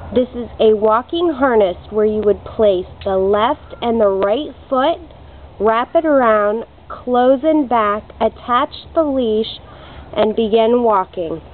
This is a walking harness where you would place the left and the right foot, wrap it around, close and back, attach the leash, and begin walking.